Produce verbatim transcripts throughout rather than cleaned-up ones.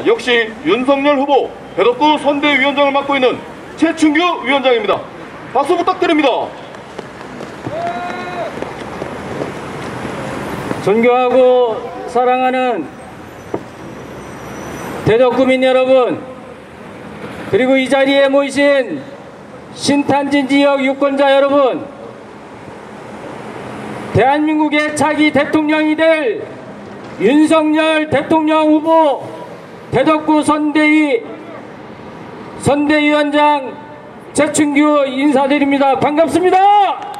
하겠습니다. 역시 윤석열 후보 대덕구 선대위원장을 맡고 있는 최충규 위원장입니다. 박수 부탁드립니다. 존경하고 사랑하는 대덕구민 여러분, 그리고 이 자리에 모이신 신탄진 지역 유권자 여러분, 대한민국의 차기 대통령이 될 윤석열 대통령 후보 대덕구 선대위 선대위원장 최충규 인사드립니다. 반갑습니다.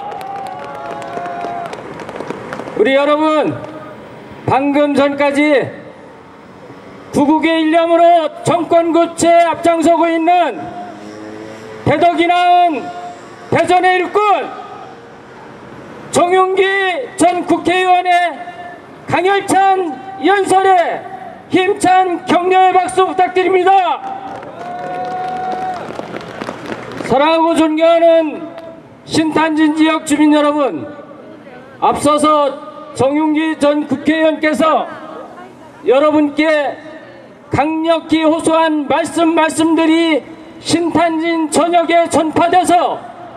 우리 여러분, 방금 전까지 구국의 일념으로 정권 교체에 앞장서고 있는 대덕이 낳은 대전의 일꾼 정용기 전 국회의원의 강열찬 연설에 힘찬 격려의 박수 부탁드립니다. 사랑하고 존경하는 신탄진 지역 주민 여러분, 앞서서 정용기 전 국회의원께서 여러분께 강력히 호소한 말씀 말씀들이 신탄진 전역에 전파돼서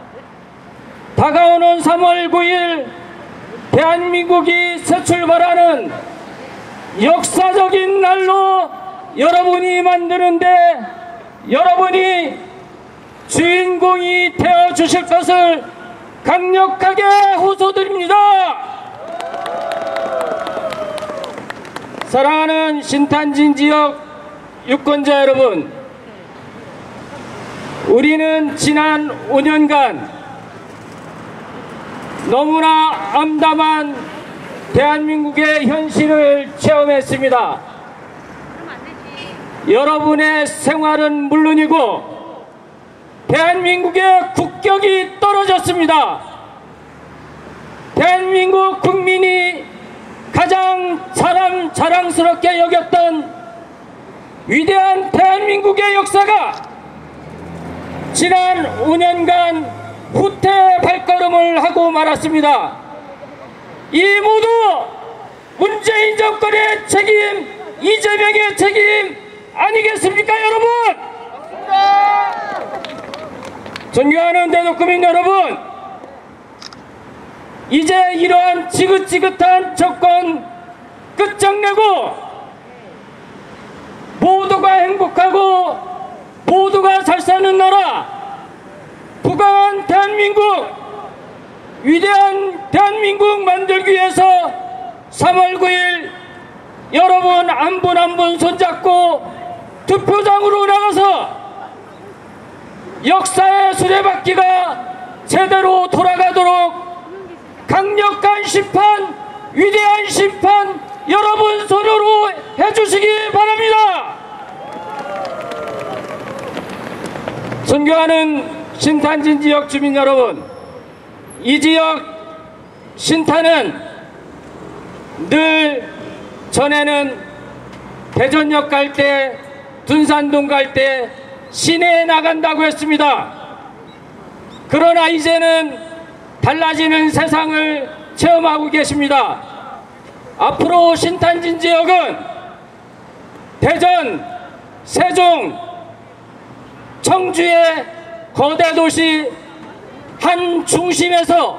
다가오는 삼월 구일 대한민국이 새 출발하는 역사적인 날로 여러분이 만드는데 여러분이 주인공이 되어 주실 것을 강력하게 호소드립니다. 사랑하는 신탄진 지역 유권자 여러분, 우리는 지난 오 년간 너무나 암담한 대한민국의 현실을 체험했습니다. 여러분의 생활은 물론이고 대한민국의 국격이 떨어졌습니다. 대한민국 국민이 가장 자랑, 자랑스럽게 여겼던 위대한 대한민국의 역사가 지난 오 년간 후퇴 발걸음을 하고 말았습니다. 이 모두 문재인 정권의 책임, 이재명의 책임 아니겠습니까, 여러분? 존경하는 대덕구민 여러분, 이제 이러한 지긋지긋한 정권 끝장내고 모두가 행복하고 모두가 잘 사는 나라, 부강한 대한민국, 위대한 대한민국 만들기 위해서 삼월 구일 여러분 한 분 한 분 손잡고 투표장으로 나가서 역사의 수레바퀴가 제대로 돌아가도록 강력한 심판, 위대한 심판 여러분 손으로 해주시기 바랍니다. 존경하는 신탄진 지역 주민 여러분, 이 지역 신탄은 늘 전에는 대전역 갈 때, 둔산동 갈 때 시내에 나간다고 했습니다. 그러나 이제는 달라지는 세상을 체험하고 계십니다. 앞으로 신탄진 지역은 대전, 세종, 청주의 거대 도시 한 중심에서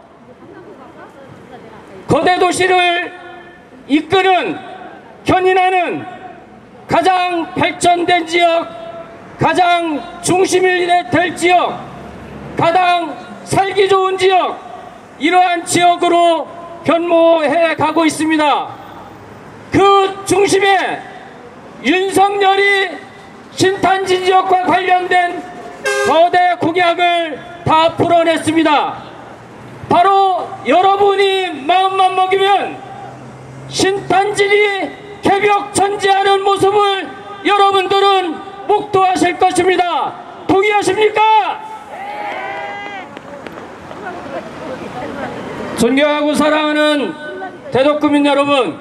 거대 도시를 이끄는, 견인하는 가장 발전된 지역, 가장 중심이 될 지역, 가장 살기 좋은 지역, 이러한 지역으로 변모해 가고 있습니다. 그 중심에 윤석열이 신탄진 지역과 관련된 거대 공약을 다 풀어냈습니다. 바로 여러분이 마음만 먹이면 신탄진이 개벽천지하는 모습을 여러분들은 목도하실 것입니다. 동의하십니까? 존경하고 사랑하는 대덕구민 여러분,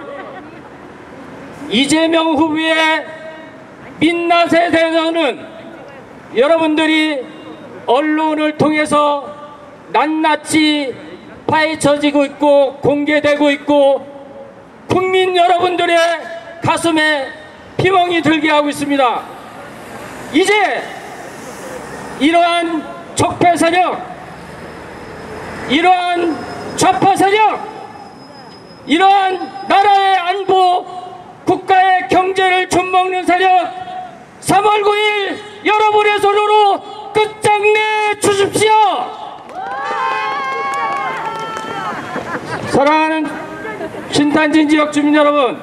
이재명 후보의 민낯에 대해서는 여러분들이 언론을 통해서 낱낱이 파헤쳐지고 있고 공개되고 있고 국민 여러분들의 가슴에 비멍이 들게 하고 있습니다. 이제 이러한 적폐 세력, 이러한 좌파 세력, 이러한 나라의 안보, 국가의 경제를 좀먹는 세력, 삼월 구일 여러분의 손으로 끝장내 주십시오. 사랑하는 신탄진 지역 주민 여러분,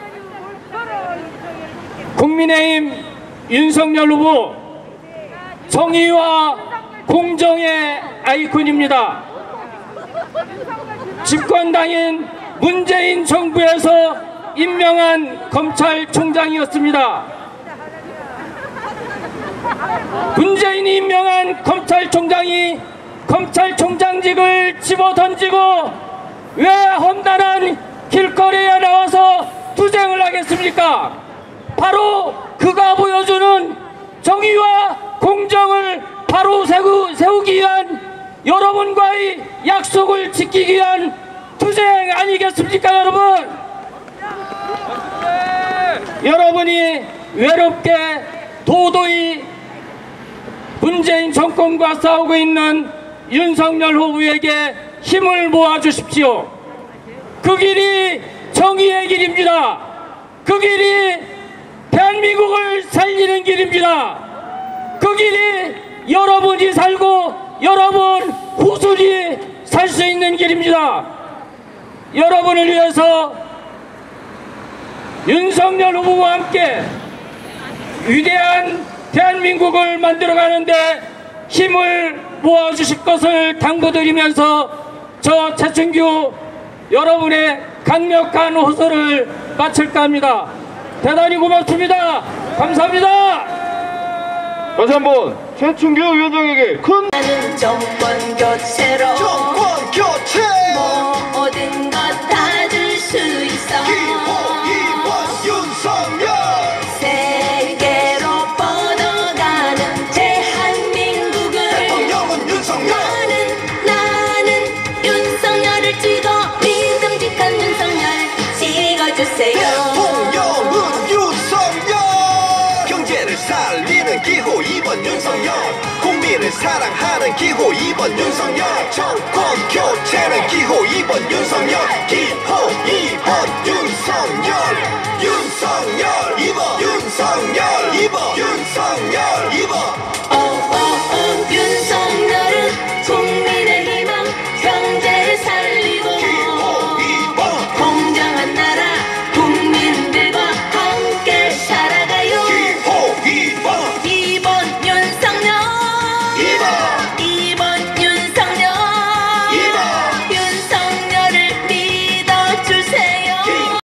국민의힘 윤석열 후보 정의와 공정의 아이콘입니다. 집권당인 문재인 정부에서 임명한 검찰총장이었습니다. 문재인이 임명한 검찰총장이 검찰총장직을 집어던지고 왜 험난한 길거리에 나와서 투쟁을 하겠습니까? 바로 그가 보여주는 정의와 공정을 바로 세우, 세우기 위한 여러분과의 약속을 지키기 위한 투쟁 아니겠습니까, 여러분? 여러분이 외롭게 도도히 문재인 정권과 싸우고 있는 윤석열 후보에게 힘을 모아주십시오. 그 길이 정의의 길입니다. 그 길이 대한민국을 살리는 길입니다. 그 길이 여러분이 살고 여러분 후손이 살 수 있는 길입니다. 여러분을 위해서 윤석열 후보와 함께 위대한 대한민국을 만들어가는데 힘을 모아주실 것을 당부드리면서 저 최춘규 여러분의 강력한 호소를 마칠까 합니다. 대단히 고맙습니다. 감사합니다. 다시 한번 최춘규 위원장에게 큰 나는 정권 교체로 정권 교체 모든 것 다 줄 수 있어 기호이번 윤석열 세계로 뻗어가는 대한민국을 대통령은 윤석열 나는 나는 윤석열을 찍어 믿음직한 윤석열 찍어주세요. 대통령은 윤석열 경제를 살리는 기호 이번 윤석열 국민을 사랑하는 기호 이번 윤석열 정권 교체는 기호 이번 윤석열 기호 이번 윤석열 윤석열 이번